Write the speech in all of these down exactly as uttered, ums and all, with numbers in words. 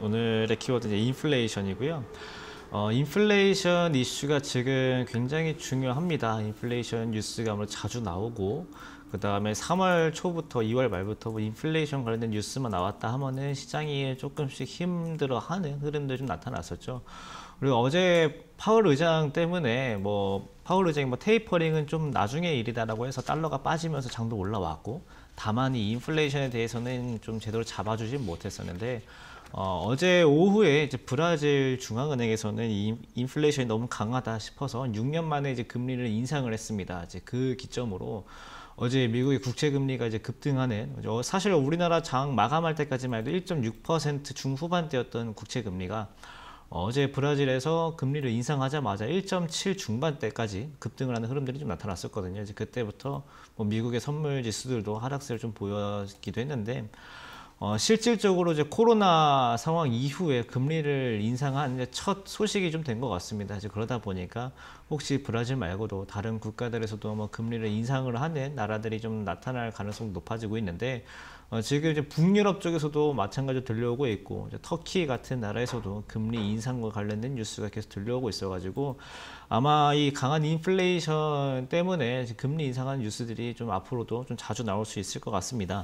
오늘의 키워드는 인플레이션이고요. 어, 인플레이션 이슈가 지금 굉장히 중요합니다. 인플레이션 뉴스가 아무래도 자주 나오고, 그 다음에 삼월 초부터 이월 말부터 뭐 인플레이션 관련된 뉴스만 나왔다 하면은 시장이 조금씩 힘들어하는 흐름도 좀 나타났었죠. 그리고 어제 파월 의장 때문에 뭐 파월 의장이 뭐 테이퍼링은 좀 나중에 일이다라고 해서 달러가 빠지면서 장도 올라왔고, 다만 이 인플레이션에 대해서는 좀 제대로 잡아주지 못했었는데, 어, 어제 오후에 이제 브라질 중앙은행에서는 이 인플레이션이 너무 강하다 싶어서 육 년 만에 이제 금리를 인상을 했습니다. 이제 그 기점으로 어제 미국의 국채금리가 이제 급등하는, 사실 우리나라 장 마감할 때까지만 해도 일 점 육 퍼센트 중후반대였던 국채금리가 어제 브라질에서 금리를 인상하자마자 일 점 칠 중반대까지 급등을 하는 흐름들이 좀 나타났었거든요. 이제 그때부터 뭐 미국의 선물 지수들도 하락세를 좀 보였기도 했는데, 어, 실질적으로 이제 코로나 상황 이후에 금리를 인상한 첫 소식이 좀 된 것 같습니다. 이제 그러다 보니까 혹시 브라질 말고도 다른 국가들에서도 뭐 금리를 인상을 하는 나라들이 좀 나타날 가능성이 높아지고 있는데, 어, 지금 이제 북유럽 쪽에서도 마찬가지로 들려오고 있고, 이제 터키 같은 나라에서도 금리 인상과 관련된 뉴스가 계속 들려오고 있어가지고 아마 이 강한 인플레이션 때문에 금리 인상하는 뉴스들이 좀 앞으로도 좀 자주 나올 수 있을 것 같습니다.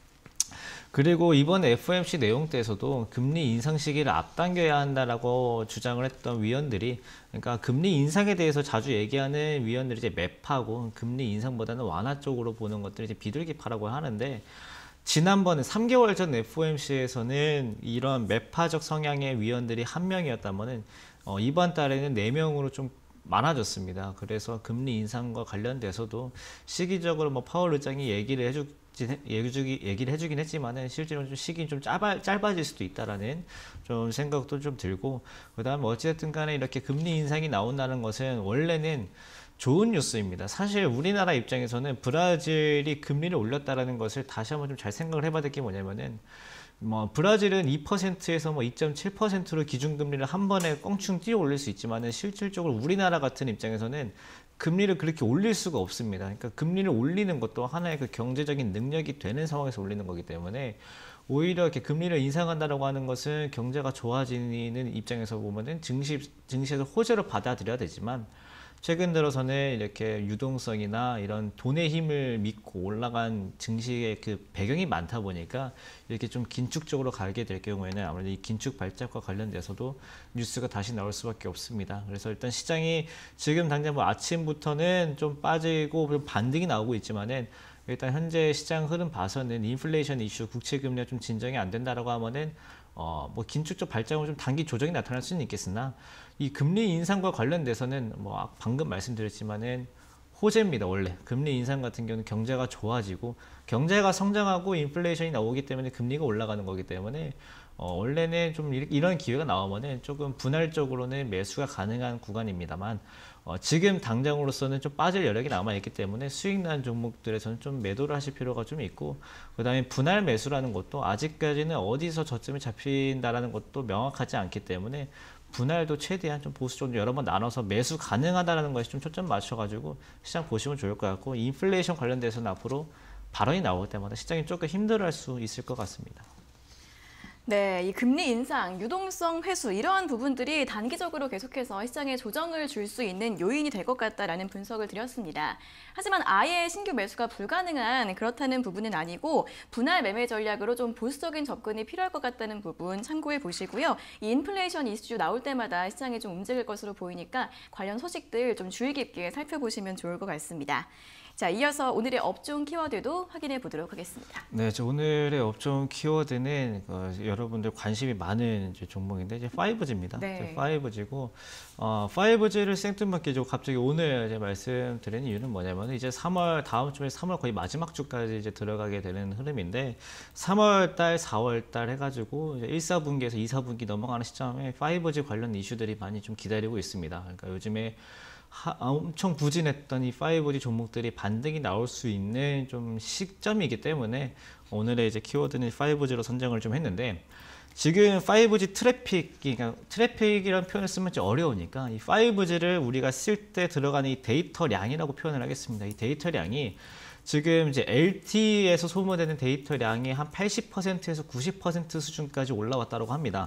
그리고 이번 에프오엠씨 내용 때에서도 금리 인상 시기를 앞당겨야 한다라고 주장을 했던 위원들이, 그러니까 금리 인상에 대해서 자주 얘기하는 위원들이 이제 매파고 금리 인상보다는 완화 쪽으로 보는 것들이 이제 비둘기파라고 하는데, 지난번에 삼 개월 전 에프오엠씨에서는 이런 매파적 성향의 위원들이 한 명이었다면은 어, 이번 달에는 네 명으로 좀 많아졌습니다. 그래서 금리 인상과 관련돼서도 시기적으로 뭐 파월 의장이 얘기를 해주 얘기를 해주긴 했지만은 실제로 좀 시기는 좀 짧아, 짧아질 수도 있다라는 좀 생각도 좀 들고, 그 다음에 어찌됐든 간에 이렇게 금리 인상이 나온다는 것은 원래는 좋은 뉴스입니다. 사실 우리나라 입장에서는 브라질이 금리를 올렸다라는 것을 다시 한번 좀 잘 생각을 해봐야 될 게 뭐냐면은, 뭐 브라질은 이 퍼센트에서 뭐 이 점 칠 퍼센트로 기준금리를 한 번에 껑충 뛰어 올릴 수 있지만은 실질적으로 우리나라 같은 입장에서는 금리를 그렇게 올릴 수가 없습니다. 그러니까 금리를 올리는 것도 하나의 그 경제적인 능력이 되는 상황에서 올리는 거기 때문에, 오히려 이렇게 금리를 인상한다라고 하는 것은 경제가 좋아지는 입장에서 보면은 증시, 증시에서 호재로 받아들여야 되지만, 최근 들어서는 이렇게 유동성이나 이런 돈의 힘을 믿고 올라간 증시의 그 배경이 많다 보니까 이렇게 좀 긴축적으로 가게 될 경우에는 아무래도 이 긴축 발작과 관련돼서도 뉴스가 다시 나올 수밖에 없습니다. 그래서 일단 시장이 지금 당장 뭐 아침부터는 좀 빠지고 반등이 나오고 있지만은, 일단 현재 시장 흐름 봐서는 인플레이션 이슈, 국채금리가 좀 진정이 안 된다라고 하면은 어, 뭐 긴축적 발작으로 좀 단기 조정이 나타날 수는 있겠으나, 이 금리 인상과 관련돼서는 뭐 방금 말씀드렸지만은 호재입니다. 원래 금리 인상 같은 경우는 경제가 좋아지고 경제가 성장하고 인플레이션이 나오기 때문에 금리가 올라가는 거기 때문에 어, 원래는 좀 이런 기회가 나오면은 조금 분할적으로는 매수가 가능한 구간입니다만, 어, 지금 당장으로서는 좀 빠질 여력이 남아있기 때문에 수익난 종목들에서는 좀 매도를 하실 필요가 좀 있고, 그 다음에 분할 매수라는 것도 아직까지는 어디서 저점이 잡힌다라는 것도 명확하지 않기 때문에 분할도 최대한 좀 보수적으로 여러 번 나눠서 매수 가능하다는 것이 좀 초점 맞춰가지고 시장 보시면 좋을 것 같고, 인플레이션 관련돼서는 앞으로 발언이 나올 때마다 시장이 조금 힘들어할 수 있을 것 같습니다. 네, 이 금리 인상, 유동성 회수 이러한 부분들이 단기적으로 계속해서 시장에 조정을 줄 수 있는 요인이 될 것 같다라는 분석을 드렸습니다. 하지만 아예 신규 매수가 불가능한 그렇다는 부분은 아니고, 분할 매매 전략으로 좀 보수적인 접근이 필요할 것 같다는 부분 참고해 보시고요. 이 인플레이션 이슈 나올 때마다 시장이 좀 움직일 것으로 보이니까 관련 소식들 좀 주의 깊게 살펴보시면 좋을 것 같습니다. 자, 이어서 오늘의 업종 키워드도 확인해 보도록 하겠습니다. 네, 저 오늘의 업종 키워드는 어, 여러분들 관심이 많은 이제 종목인데, 이제 파이브지입니다. 네. 파이브지고, 어, 파이브지를 생뚱맞게 갑자기 오늘 이제 말씀드린 이유는 뭐냐면, 이제 삼월 다음 주에 삼월 거의 마지막 주까지 이제 들어가게 되는 흐름인데, 삼월 달, 사월 달 해가지고 이제 일, 사분기에서 이, 사분기 넘어가는 시점에 파이브지 관련 이슈들이 많이 좀 기다리고 있습니다. 그러니까 요즘에 하, 엄청 부진했던 이 파이브지 종목들이 반등이 나올 수 있는 좀 시점이기 때문에 오늘의 이제 키워드는 파이브지로 선정을 좀 했는데, 지금 파이브지 트래픽, 그러니까 트래픽이라는 표현을 쓰면 좀 어려우니까 이 파이브지를 우리가 쓸 때 들어가는 이 데이터량이라고 표현을 하겠습니다. 이 데이터량이 지금 이제 엘티이에서 소모되는 데이터량이 한 팔십 퍼센트에서 구십 퍼센트 수준까지 올라왔다고 합니다.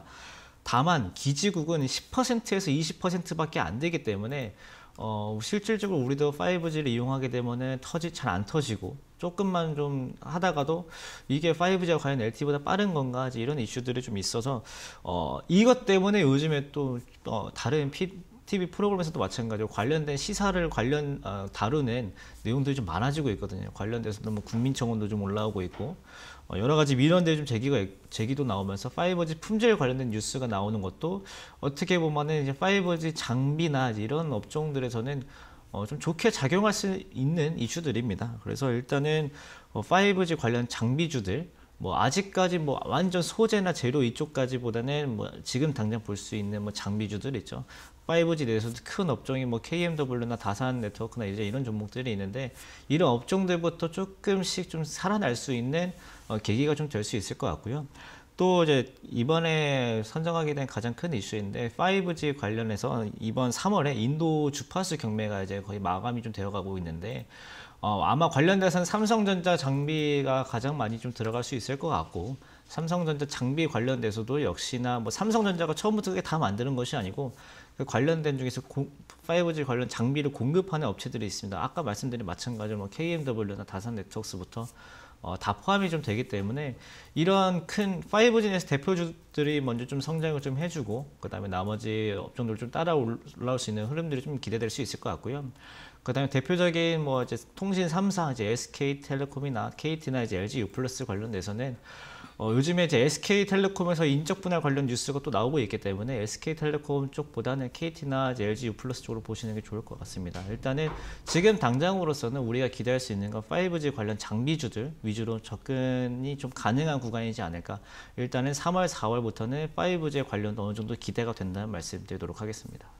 다만 기지국은 십 퍼센트에서 이십 퍼센트밖에 안 되기 때문에 어, 실질적으로 우리도 파이브지를 이용하게 되면은 터지 잘 안 터지고 조금만 좀 하다가도 이게 파이브지가 과연 엘티이보다 빠른 건가 이런 이슈들이 좀 있어서 어, 이것 때문에 요즘에 또 어, 다른 피, 티비 프로그램에서도 마찬가지로 관련된 시사를 관련 어, 다루는 내용들이 좀 많아지고 있거든요. 관련돼서 뭐 국민청원도 좀 올라오고 있고 어, 여러 가지 민원들이 좀 제기가 제기도 나오면서 파이브지 품질 관련된 뉴스가 나오는 것도 어떻게 보면은 이제 파이브지 장비나 이런 업종들에서는 어, 좀 좋게 작용할 수 있는 이슈들입니다. 그래서 일단은 어, 파이브지 관련 장비주들 뭐 아직까지 뭐 완전 소재나 재료 이쪽까지보다는 뭐 지금 당장 볼 수 있는 뭐 장비주들 있죠. 파이브지 내에서도 큰 업종이 뭐 케이엠더블유나 다산 네트워크나 이제 이런 종목들이 있는데 이런 업종들부터 조금씩 좀 살아날 수 있는 어, 계기가 좀 될 수 있을 것 같고요. 또 이제 이번에 선정하게 된 가장 큰 이슈인데 파이브지 관련해서 이번 삼월에 인도 주파수 경매가 이제 거의 마감이 좀 되어가고 있는데 어, 아마 관련돼서는 삼성전자 장비가 가장 많이 좀 들어갈 수 있을 것 같고 삼성전자 장비 관련돼서도 역시나 뭐 삼성전자가 처음부터 그게 다 만드는 것이 아니고 그 관련된 중에서 고, 파이브지 관련 장비를 공급하는 업체들이 있습니다. 아까 말씀드린 마찬가지로 뭐 케이엠더블유나 다산 네트워크스부터 어, 다 포함이 좀 되기 때문에 이런 큰 파이브지 내에서 대표주들이 먼저 좀 성장을 좀 해주고 그 다음에 나머지 업종들 좀 따라 올라올 수 있는 흐름들이 좀 기대될 수 있을 것 같고요. 그 다음에 대표적인 뭐 이제 통신 삼 사 이제 에스케이텔레콤이나 케이티나 이제 엘지유플러스 관련돼서는 어, 요즘에 이제 에스케이텔레콤에서 인적 분할 관련 뉴스가 또 나오고 있기 때문에 에스케이텔레콤 쪽보다는 케이티나 이제 엘지유플러스 쪽으로 보시는 게 좋을 것 같습니다. 일단은 지금 당장으로서는 우리가 기대할 수 있는 건 파이브지 관련 장비주들 위주로 접근이 좀 가능한 구간이지 않을까. 일단은 삼월, 사월부터는 파이브지에 관련도 어느 정도 기대가 된다는 말씀드리도록 하겠습니다.